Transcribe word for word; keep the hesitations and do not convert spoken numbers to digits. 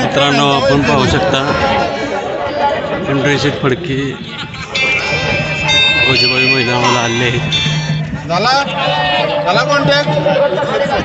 मित्रांनो आपण पाहू शकता पिंपरी फडकी फौजीबाई मैदानाला आले आहेत. झाला झाला कॉन्टॅक्ट